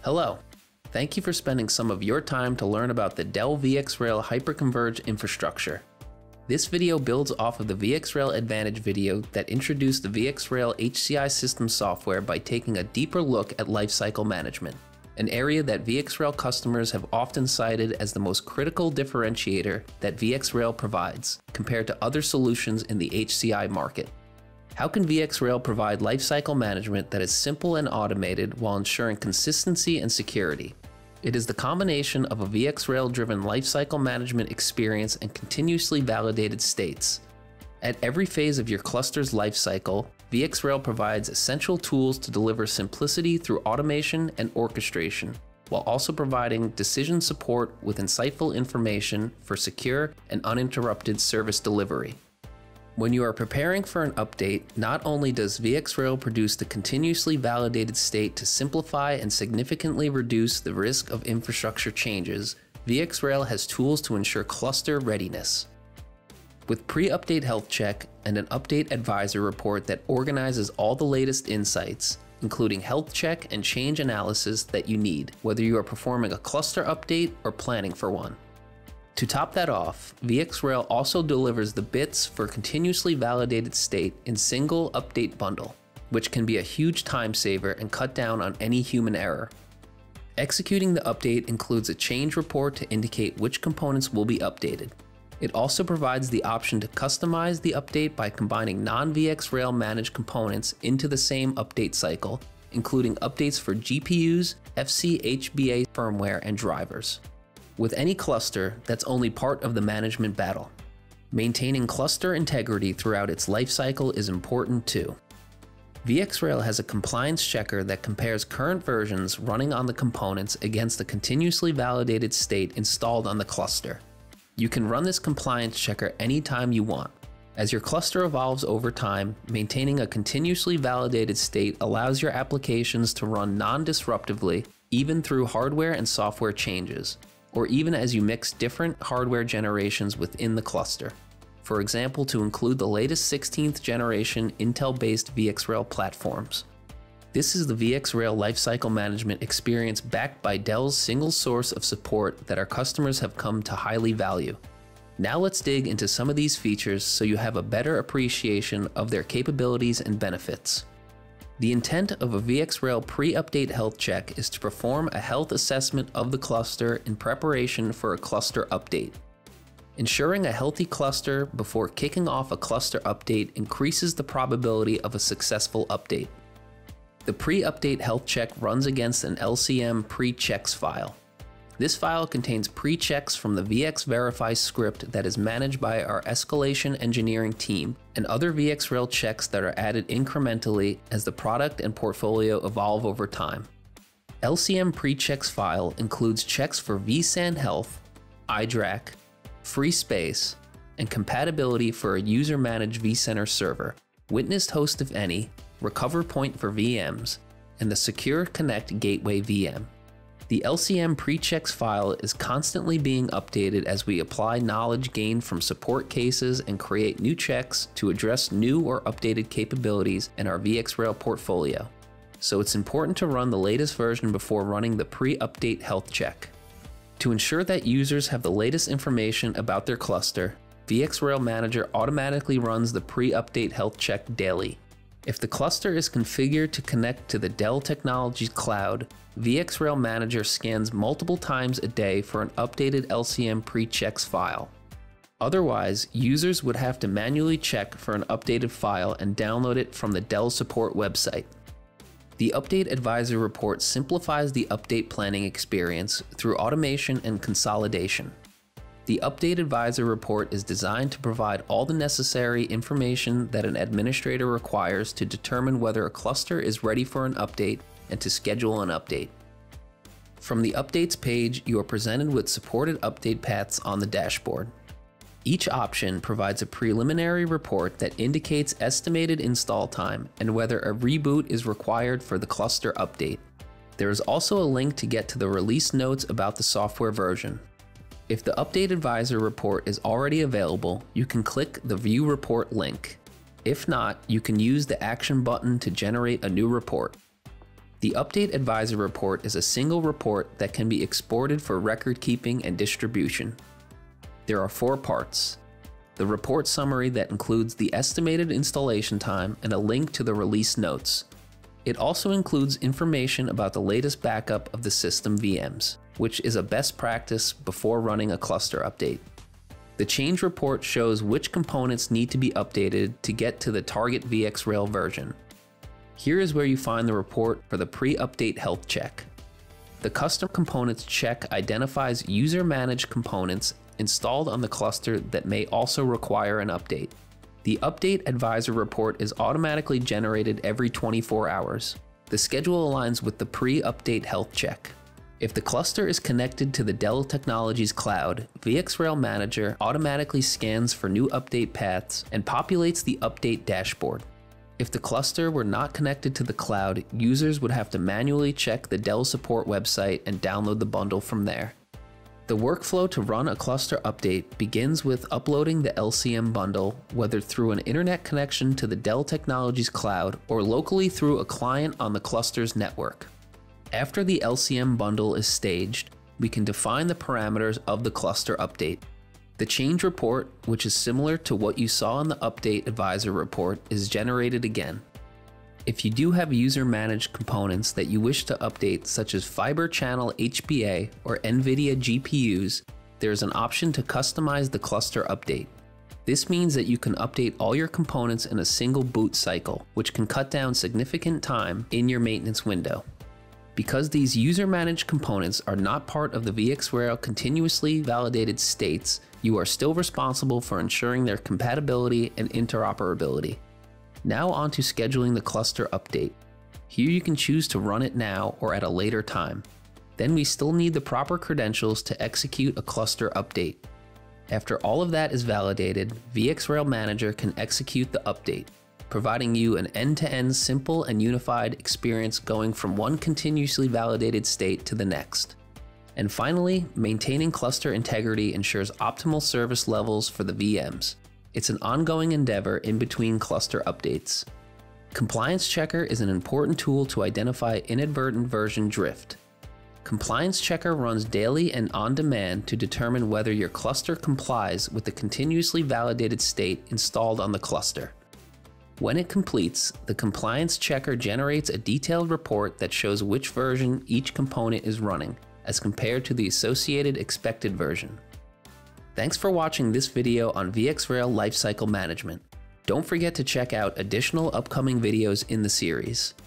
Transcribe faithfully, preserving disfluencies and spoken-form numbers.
Hello. Thank you for spending some of your time to learn about the Dell VxRail Hyperconverged infrastructure. This video builds off of the VxRail Advantage video that introduced the VxRail H C I system software by taking a deeper look at lifecycle management, an area that VxRail customers have often cited as the most critical differentiator that VxRail provides compared to other solutions in the H C I market. How can VxRail provide lifecycle management that is simple and automated while ensuring consistency and security? It is the combination of a VxRail-driven lifecycle management experience and continuously validated states. At every phase of your cluster's lifecycle, VxRail provides essential tools to deliver simplicity through automation and orchestration, while also providing decision support with insightful information for secure and uninterrupted service delivery. When you are preparing for an update, not only does VxRail produce the continuously validated state to simplify and significantly reduce the risk of infrastructure changes, VxRail has tools to ensure cluster readiness. With pre-update health check and an update advisor report that organizes all the latest insights, including health check and change analysis that you need, whether you are performing a cluster update or planning for one. To top that off, VxRail also delivers the bits for continuously validated state in single update bundle, which can be a huge time saver and cut down on any human error. Executing the update includes a change report to indicate which components will be updated. It also provides the option to customize the update by combining non-VxRail managed components into the same update cycle, including updates for G P Us, F C H B A firmware, and drivers. With any cluster, that's only part of the management battle. Maintaining cluster integrity throughout its lifecycle is important too. VxRail has a compliance checker that compares current versions running on the components against the continuously validated state installed on the cluster. You can run this compliance checker anytime you want. As your cluster evolves over time, maintaining a continuously validated state allows your applications to run non-disruptively, even through hardware and software changes, or even as you mix different hardware generations within the cluster. For example, to include the latest sixteenth generation Intel-based VxRail platforms. This is the VxRail Lifecycle Management experience backed by Dell's single source of support that our customers have come to highly value. Now let's dig into some of these features so you have a better appreciation of their capabilities and benefits. The intent of a VxRail pre-update health check is to perform a health assessment of the cluster in preparation for a cluster update. Ensuring a healthy cluster before kicking off a cluster update increases the probability of a successful update. The pre-update health check runs against an L C M pre-checks file. This file contains pre-checks from the VxVerify script that is managed by our escalation engineering team and other VxRail checks that are added incrementally as the product and portfolio evolve over time. L C M pre-checks file includes checks for vSAN health, I D R A C, free space, and compatibility for a user-managed vCenter server, witnessed host if any, recover point for V Ms, and the Secure Connect Gateway V M. The L C M pre-checks file is constantly being updated as we apply knowledge gained from support cases and create new checks to address new or updated capabilities in our VxRail portfolio. So it's important to run the latest version before running the pre-update health check. To ensure that users have the latest information about their cluster, VxRail Manager automatically runs the pre-update health check daily. If the cluster is configured to connect to the Dell Technologies Cloud, VxRail Manager scans multiple times a day for an updated L C M pre-checks file. Otherwise, users would have to manually check for an updated file and download it from the Dell support website. The Update Advisor report simplifies the update planning experience through automation and consolidation. The Update Advisor report is designed to provide all the necessary information that an administrator requires to determine whether a cluster is ready for an update and to schedule an update. From the Updates page, you are presented with supported update paths on the dashboard. Each option provides a preliminary report that indicates estimated install time and whether a reboot is required for the cluster update. There is also a link to get to the release notes about the software version. If the Update Advisor report is already available, you can click the View Report link. If not, you can use the Action button to generate a new report. The Update Advisor report is a single report that can be exported for record keeping and distribution. There are four parts. The report summary that includes the estimated installation time and a link to the release notes. It also includes information about the latest backup of the system V Ms, which is a best practice before running a cluster update. The change report shows which components need to be updated to get to the target VxRail version. Here is where you find the report for the pre-update health check. The custom components check identifies user-managed components installed on the cluster that may also require an update. The Update Advisor report is automatically generated every twenty-four hours. The schedule aligns with the pre-update health check. If the cluster is connected to the Dell Technologies cloud, VxRail Manager automatically scans for new update paths and populates the update dashboard. If the cluster were not connected to the cloud, users would have to manually check the Dell support website and download the bundle from there. The workflow to run a cluster update begins with uploading the L C M bundle, whether through an internet connection to the Dell Technologies cloud or locally through a client on the cluster's network. After the L C M bundle is staged, we can define the parameters of the cluster update. The change report, which is similar to what you saw in the Update Advisor report, is generated again. If you do have user-managed components that you wish to update, such as Fiber Channel H B A or NVIDIA G P Us, there is an option to customize the cluster update. This means that you can update all your components in a single boot cycle, which can cut down significant time in your maintenance window. Because these user-managed components are not part of the VxRail continuously validated states, you are still responsible for ensuring their compatibility and interoperability. Now on to scheduling the cluster update. Here you can choose to run it now or at a later time. Then we still need the proper credentials to execute a cluster update. After all of that is validated, VxRail Manager can execute the update, providing you an end-to-end simple and unified experience going from one continuously validated state to the next. And finally, maintaining cluster integrity ensures optimal service levels for the V Ms. It's an ongoing endeavor in between cluster updates. Compliance Checker is an important tool to identify inadvertent version drift. Compliance Checker runs daily and on demand to determine whether your cluster complies with the continuously validated state installed on the cluster. When it completes, the Compliance Checker generates a detailed report that shows which version each component is running, as compared to the associated expected version. Thanks for watching this video on VxRail Lifecycle Management. Don't forget to check out additional upcoming videos in the series.